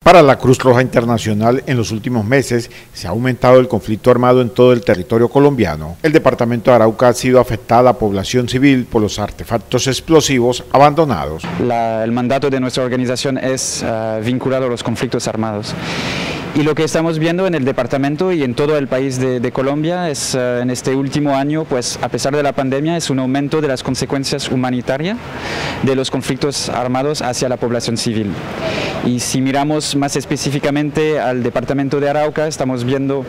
Para la Cruz Roja Internacional, en los últimos meses se ha aumentado el conflicto armado en todo el territorio colombiano. El departamento de Arauca ha sido afectada a la población civil por los artefactos explosivos abandonados. El mandato de nuestra organización es vinculado a los conflictos armados. Y lo que estamos viendo en el departamento y en todo el país de Colombia es en este último año, pues a pesar de la pandemia, es un aumento de las consecuencias humanitarias de los conflictos armados hacia la población civil. Y si miramos más específicamente al departamento de Arauca, estamos viendo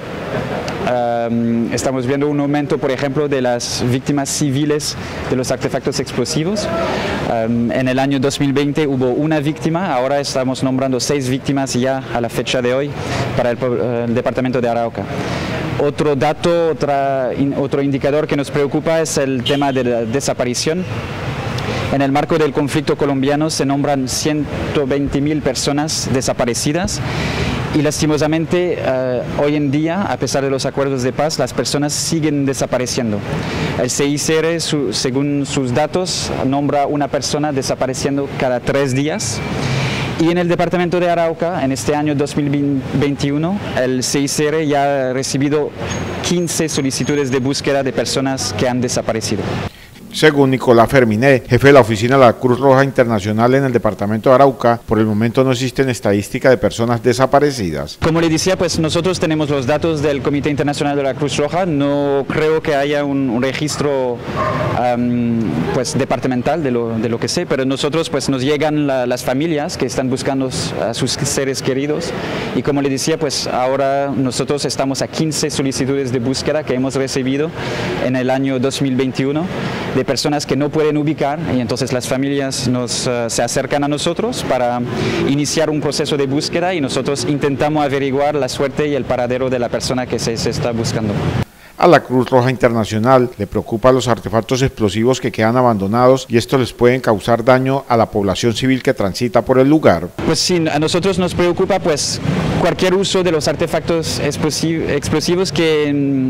un aumento, por ejemplo, de las víctimas civiles de los artefactos explosivos. En el año 2020 hubo una víctima, ahora estamos nombrando 6 víctimas ya a la fecha de hoy para el departamento de Arauca. Otro dato, otro indicador que nos preocupa es el tema de la desaparición. En el marco del conflicto colombiano se nombran 120.000 personas desaparecidas y lastimosamente hoy en día, a pesar de los acuerdos de paz, las personas siguen desapareciendo. El CICR, según sus datos, nombra una persona desapareciendo cada 3 días. Y en el departamento de Arauca, en este año 2021, el CICR ya ha recibido 15 solicitudes de búsqueda de personas que han desaparecido. Según Nicolás Ferminé, jefe de la oficina de la Cruz Roja Internacional en el departamento de Arauca, por el momento no existen estadísticas de personas desaparecidas. Como le decía, pues nosotros tenemos los datos del Comité Internacional de la Cruz Roja. No creo que haya un registro pues departamental de lo que sé, pero nosotros pues nos llegan las familias que están buscando a sus seres queridos y como le decía, pues ahora nosotros estamos a 15 solicitudes de búsqueda que hemos recibido en el año 2021 de personas que no pueden ubicar y entonces las familias se acercan a nosotros para iniciar un proceso de búsqueda y nosotros intentamos averiguar la suerte y el paradero de la persona que se está buscando. A la Cruz Roja Internacional le preocupan los artefactos explosivos que quedan abandonados y estos les pueden causar daño a la población civil que transita por el lugar. Pues sí, a nosotros nos preocupa pues cualquier uso de los artefactos explosivos que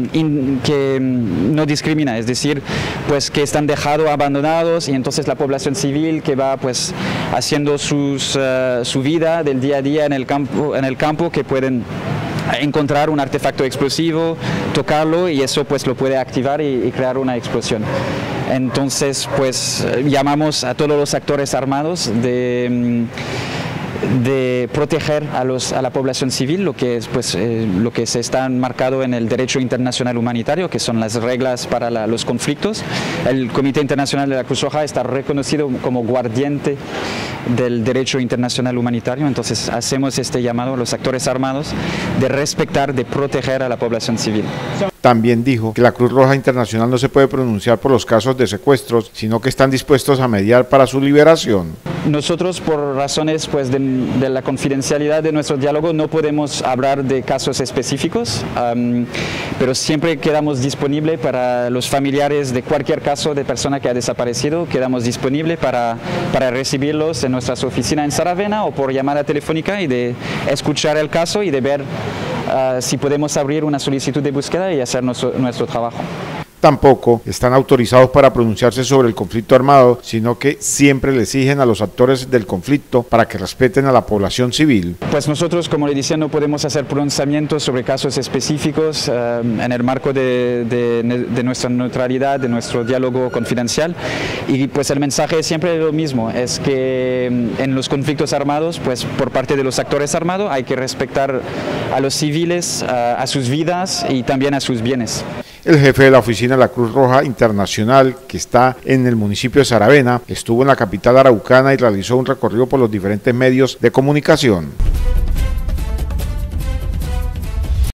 no discrimina, es decir, pues que están dejados abandonados y entonces la población civil que va pues haciendo su vida del día a día en el campo que pueden encontrar un artefacto explosivo, tocarlo y eso pues lo puede activar y crear una explosión. Entonces pues llamamos a todos los actores armados de proteger a la población civil, lo que es pues lo que se está marcado en el derecho internacional humanitario, que son las reglas para los conflictos. El Comité Internacional de la Cruz Roja está reconocido como guardián del derecho internacional humanitario, entonces hacemos este llamado a los actores armados de respetar, de proteger a la población civil. También dijo que la Cruz Roja Internacional no se puede pronunciar por los casos de secuestros, sino que están dispuestos a mediar para su liberación. Nosotros, por razones pues, de la confidencialidad de nuestro diálogo, no podemos hablar de casos específicos, pero siempre quedamos disponibles para los familiares de cualquier caso de persona que ha desaparecido, quedamos disponibles para recibirlos en nuestras oficinas en Saravena o por llamada telefónica y de escuchar el caso y de ver si podemos abrir una solicitud de búsqueda y hacer nuestro trabajo. Tampoco están autorizados para pronunciarse sobre el conflicto armado, sino que siempre le exigen a los actores del conflicto para que respeten a la población civil. Pues nosotros, como le decía, no podemos hacer pronunciamientos sobre casos específicos en el marco de nuestra neutralidad, de nuestro diálogo confidencial. Y pues el mensaje es siempre lo mismo, es que en los conflictos armados, pues por parte de los actores armados hay que respetar a los civiles, a sus vidas y también a sus bienes. El jefe de la oficina de la Cruz Roja Internacional, que está en el municipio de Saravena, estuvo en la capital araucana y realizó un recorrido por los diferentes medios de comunicación.